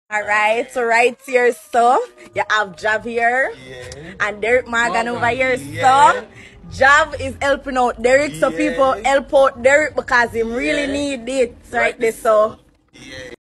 Alright, so right here, so you have Jav here Yeah. and Derek Morgan over here, Yeah. so Jav is helping out Derek, so Yeah. people help out Derek because he really Yeah. need it right Right there, this so Yeah.